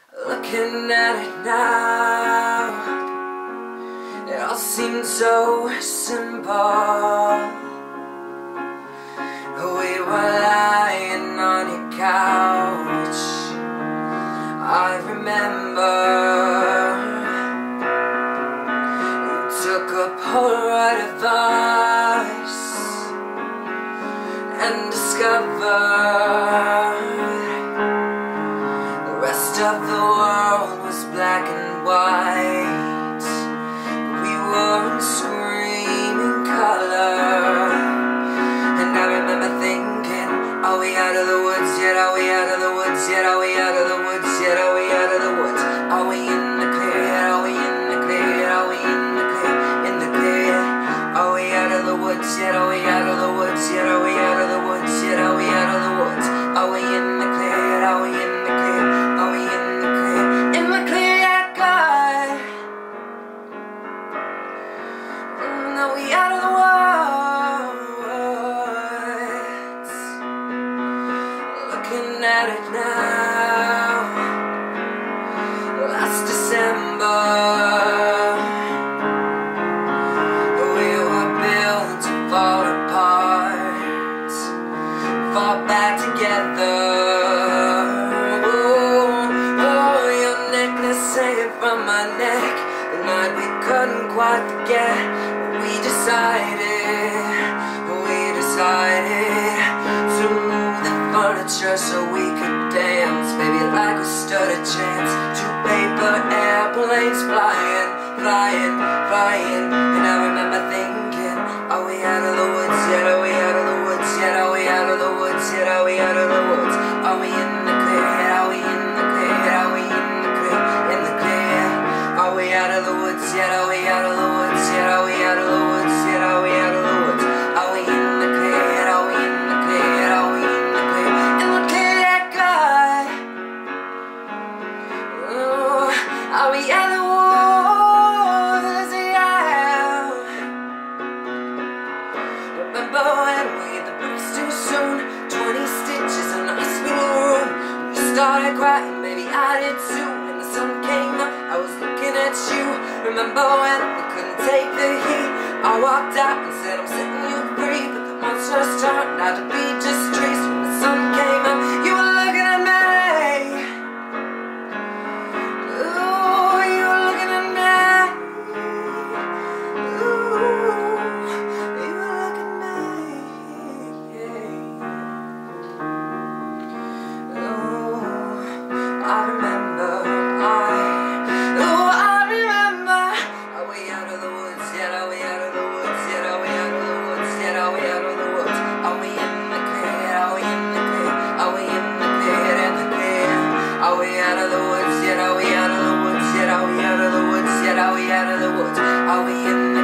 Looking at it now, it all seemed so simple. We were lying on your couch, I remember. You took a Polaroid of us and discovered the rest of the world was black and white. We were in screaming color, and I remember thinking, are we out of the woods yet? Are we out of the woods yet? Are we out of the woods yet? Are we out of the woods? Are we in the clear yet? Are we in the clear yet? Are we in the clear? In the clear yet? Are we out of the woods yet? Are we out of the woods yet? Are we out of the woods yet? Are we out of the woods? Are we in the clear yet? Are we in the clear? Are we in the clear? In the clear yet, God? Are we out of the woods? Looking at it now, last December, fall apart, fall back together. Oh, your necklace hanging from my neck, the night we couldn't quite forget. We decided to move the furniture so we could dance, baby, like we stood a chance. Two paper airplanes flying, flying, flying, and I remember thinking, are we out of the woods yet? Are we out of the woods yet? Are we out of the woods yet? Are we out of the woods? Are we in the clear yet? Are we in the clear yet? Are we in the clear? In the clear yet? Are we out of the woods yet? Are we out of the woods yet? Are we out of the woods yet? Are we out of the woods? Are we in the clear yet? Are we in the clear yet? Are we in the clear? In the clear yet, God? Oh, are we out of the woods? Remember when we hit the bricks too soon? 20 stitches in the hospital room. You started crying, baby, I did too. When the sun came up, I was looking at you. Remember when we couldn't take the heat? I walked out and said I'm setting you free, but the monsters turned out to be just trees. When the sun came up, you were looking at me. Ooh, you were looking at me. I remember. Are we out of the woods yet? Are we out of the woods yet? Are we out of the woods yet? Are we out of the woods? Are we in the clear? Are we in the clear? Are we in the clear? In the clear? Are we out of the woods yet? Are we out of the woods yet? Are we out of the woods yet? Are we out of the woods? Are we in the